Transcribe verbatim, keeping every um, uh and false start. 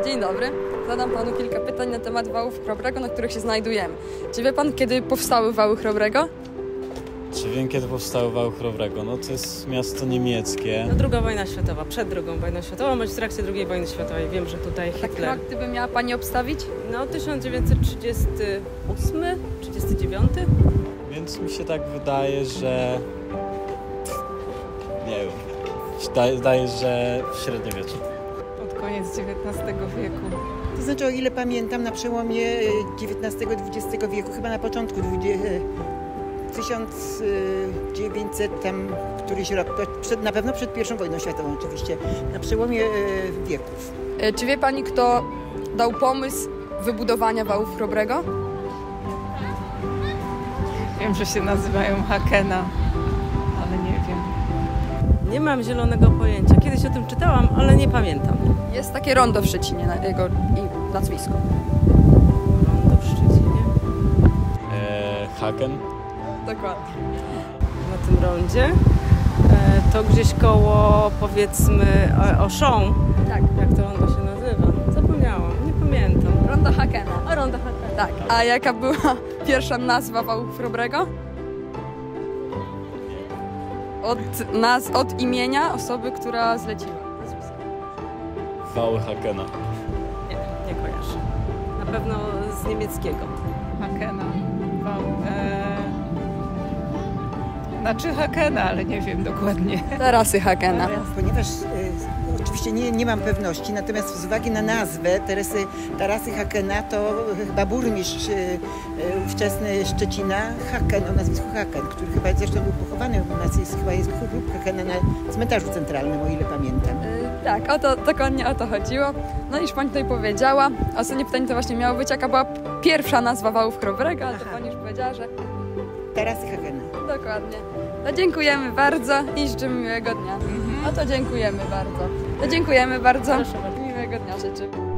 Dzień dobry. Zadam panu kilka pytań na temat wałów Chrobrego, na których się znajdujemy. Czy wie pan, kiedy powstały wały Chrobrego? Czy wiem, kiedy powstały wały Chrobrego? No to jest miasto niemieckie. No, druga wojna światowa, przed drugą wojną światową, bądź w trakcie drugiej wojny światowej. Wiem, że tutaj Hitler... Tak, gdyby miała pani obstawić? No, tysiąc dziewięćset trzydziesty ósmy, trzydziesty dziewiąty. Więc mi się tak wydaje, że... Nie wiem. Wydaje, wydaje że w średniowieczu. Pod koniec dziewiętnastego wieku. To znaczy, o ile pamiętam, na przełomie dziewiętnastego dwudziestego wieku, chyba na początku tysiąc dziewięćset tam któryś rok, przed, na pewno przed pierwszą wojną światową oczywiście, na przełomie wieków. Czy wie pani, kto dał pomysł wybudowania wałów Chrobrego? Wiem, że się nazywają Hakena, ale nie wiem. Nie mam zielonego pojęcia. Kiedyś o tym czytałam, ale nie pamiętam. Jest takie rondo w Szczecinie na jego nazwisko. Rondo w Szczecinie. Eee, Haken? Dokładnie. Na tym rondzie. E, to gdzieś koło, powiedzmy, Auchan. Tak. Jak to rondo się nazywa? Zapomniałam, nie pamiętam. Rondo Hakena. A rondo Hakena. Tak. A jaka była pierwsza nazwa wałów Chrobrego? Od, naz, od imienia osoby, która zleciła. Wały Hakena. Nie, nie kojarzę. Na pewno z niemieckiego. Hakena. Wał. E... Znaczy Hakena, ale nie wiem dokładnie. Tarasy Hakena. Ponieważ e, oczywiście nie, nie mam pewności, natomiast z uwagi na nazwę Teresy, Tarasy Hakena, to chyba burmistrz e, e, ówczesny Szczecina, Haken, o nazwisku Haken, który chyba zresztą był pochowany u nas, jest, chyba jest grób Hakena na cmentarzu centralnym, o ile pamiętam. Yy, tak, o to, dokładnie o to chodziło. No iż pani tutaj powiedziała, a ostatnie pytanie to właśnie miało być, jaka była pierwsza nazwa wałów Chrobrego, ale to pani już powiedziała, że Tarasy Hakena. dokładnie. No dziękujemy bardzo i życzymy miłego dnia. No to dziękujemy bardzo. To dziękujemy bardzo. Proszę bardzo. Miłego dnia życzę.